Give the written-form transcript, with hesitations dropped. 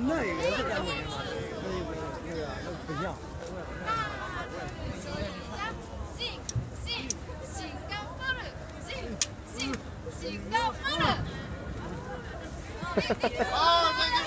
那也是干尾嘛，那个不一样。 哦，这个。